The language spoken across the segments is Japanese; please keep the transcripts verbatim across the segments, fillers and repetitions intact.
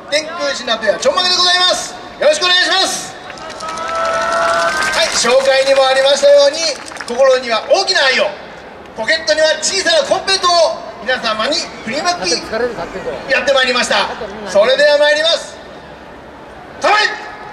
天空シナペアちょんまげでございます。よろしくお願いします。はい、紹介にもありましたように、心には大きな愛を、ポケットには小さなコンペイトを皆様に振りまきやってまいりました。それでは参ります。乾杯。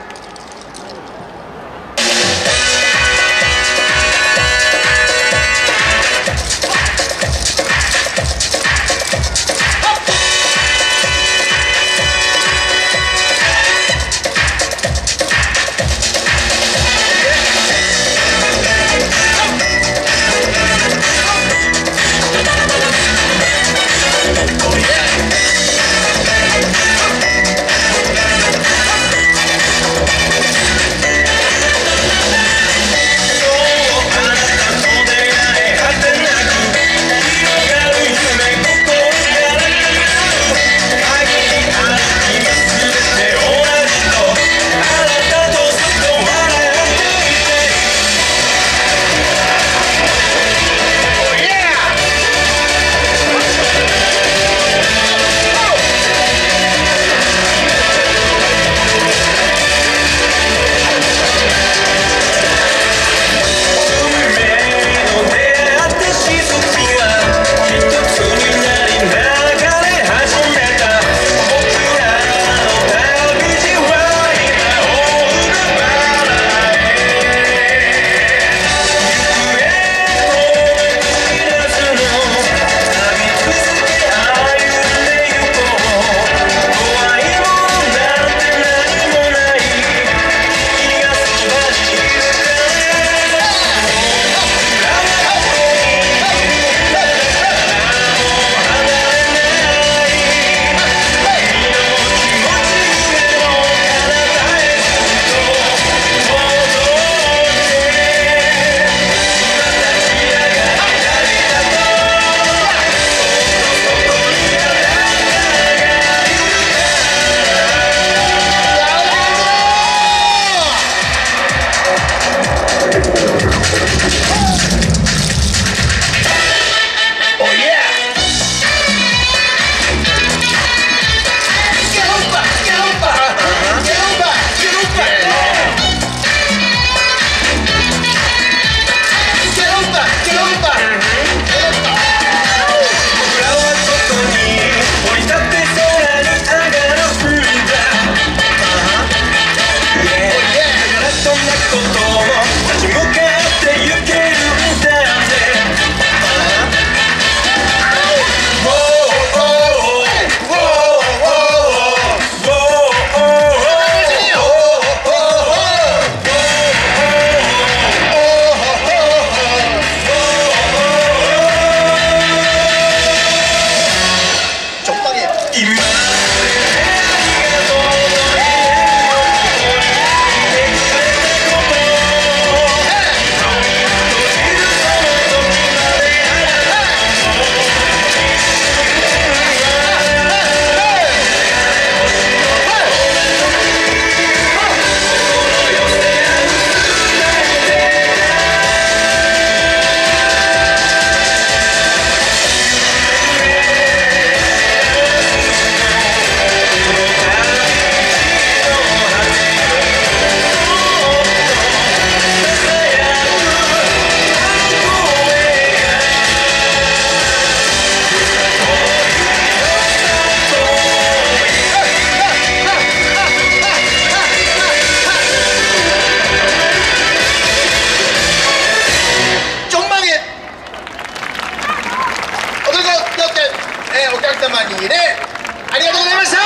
お客様にね、ありがとうございました。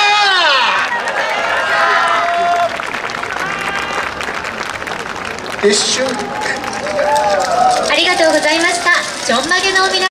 撤収。 ありがとうございました。ちょんまげの皆